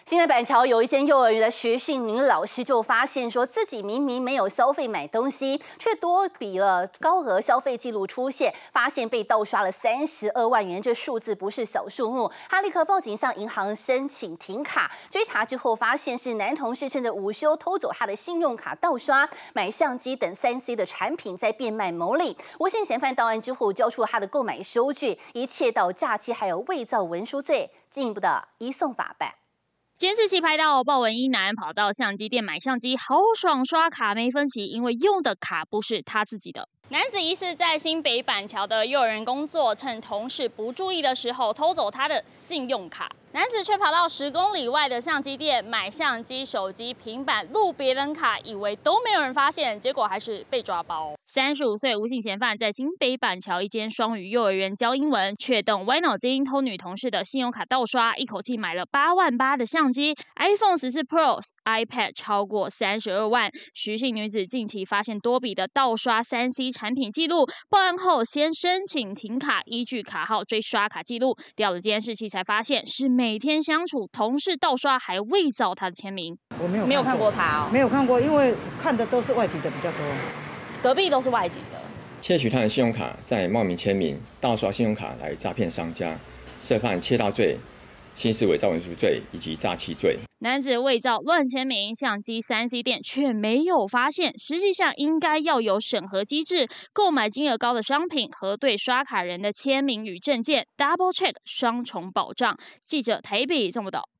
新北板桥有一间幼儿园的徐姓女老师就发现说，自己明明没有消费买东西，却多笔了高额消费记录出现，发现被盗刷了32万元，这数字不是小数目。她立刻报警向银行申请停卡，追查之后发现是男同事趁着午休偷走她的信用卡盗刷、买相机等3C 的产品，再变卖牟利。吴姓嫌犯到案之后交出了他的购买收据，以窃盗、诈欺还有伪造文书罪进一步的移送法办。 监视器拍到豹纹衣男跑到相机店买相机，豪爽刷卡没分期，因为用的卡不是他自己的。男子疑似在新北板桥的幼儿园工作，趁同事不注意的时候偷走他的信用卡。男子却跑到10公里外的相机店买相机、手机、平板，录别人卡，以为都没有人发现，结果还是被抓包。35岁吴姓嫌犯在新北板桥一间双语幼儿园教英文，却动歪脑筋偷女同事的信用卡盗刷，一口气买了8万8的相机、iPhone 14 Pro、iPad 超过32万。徐姓女子近期发现多笔的盗刷3C 产品记录，报案后先申请停卡，依据卡号追刷卡记录，调了监视器才发现是每天相处同事盗刷，还伪造他的签名。 我没有看过他哦，没有看过，因为看的都是外籍的比较多， 隔壁都是外籍的。 窃取他的信用卡，再冒名签名盗刷信用卡来诈骗商家，涉犯窃盗罪、刑事伪造文书罪以及诈欺罪。 男子伪造乱签名，相机3C 店却没有发现，实际上应该要有审核机制，购买金额高的商品，核对刷卡人的签名与证件 ，double check 双重保障。记者台北综合报道。